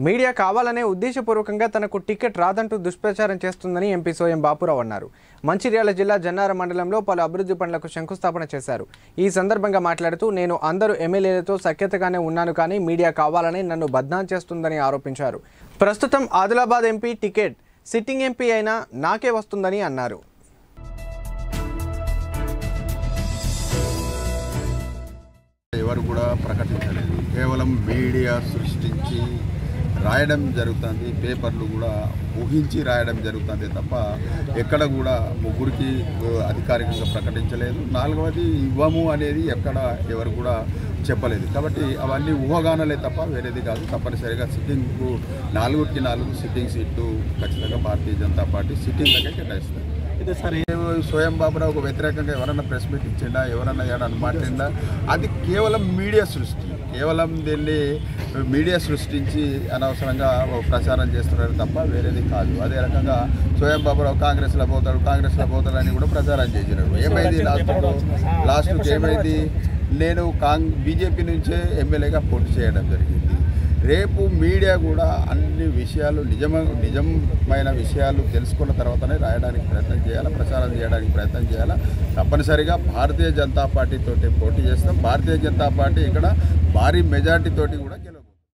Media కావాలనే ఉద్దేశపూర్వకంగా తనకు టికెట్ రాదంటూ దుష్ప్రచారం చేస్తుందని ఎంపీ సోయం బాపురావు అన్నారు. మంచిర్యాల జిల్లా జన్నారం మండలంలో పలు అభివృద్ధి పనులకు శంకుస్థాపన చేశారు. ఈ సందర్భంగా మాట్లాడుతూ నేను అందరూ ఎమ్మెల్యేలతో సఖ్యతగానే ఉన్నాను కానీ మీడియా కావాలని నన్ను బద్నాం చేస్తుందని ఆరోపించారు. ప్రస్తుతం Adilabad MP ticket sitting MP అయినా నాకే వస్తుందని అన్నారు. ఎవరు కూడా ప్రకటించలేదు. కేవలం మీడియా సృష్టించి రాయడం జరుగుతుంది, పేపర్లు కూడా ఊహించి రాయడం జరుగుతుంది తప్ప ఎక్కడ కూడా ముగ్గురికి అధికారికంగా ప్రకటించలేదు. నాలుగవది ఇవ్వము అనేది ఎక్కడ ఎవరు కూడా చెప్పలేదు. కాబట్టి అవన్నీ ఊహాగానాలే తప్ప వేరేది కాదు. తప్పనిసరిగా సిట్టింగ్కు 4కి 4 సిట్టింగ్ సీట్లు ఖచ్చితంగా భారతీయ జనతా పార్టీ సిట్టింగ్లకే కేటాయిస్తారు. అయితే సరే సోయం బాపురావుకు వ్యతిరేకంగా ఎవరన్నా ప్రెస్ మీట్ ఇచ్చిండా, ఎవరన్నా ఏడన్నా మాట్లాడిందా, అది కేవలం మీడియా సృష్టి. కేవలం దీన్ని మీడియా సృష్టించి అనవసరంగా ప్రచారం చేస్తున్నారు తప్ప వేరేది కాదు. అదే రకంగా సోయం బాపురావు కాంగ్రెస్లో పోతాడు అని కూడా ప్రచారం చేసినాడు. ఏమైంది లాస్ట్కి ఏమైంది? నేను బీజేపీ నుంచే ఎమ్మెల్యేగా పోటీ చేయడం జరిగింది. రేపు మీడియా కూడా అన్ని విషయాలు నిజమైన విషయాలు తెలుసుకున్న తర్వాతనే రాయడానికి ప్రయత్నం చేయాలి, ప్రచారం చేయడానికి ప్రయత్నం చేయాలి. తప్పనిసరిగా భారతీయ జనతా పార్టీతోటి పోటీ చేస్తాం. భారతీయ జనతా పార్టీ ఇక్కడ భారీ మెజార్టీతోటి కూడా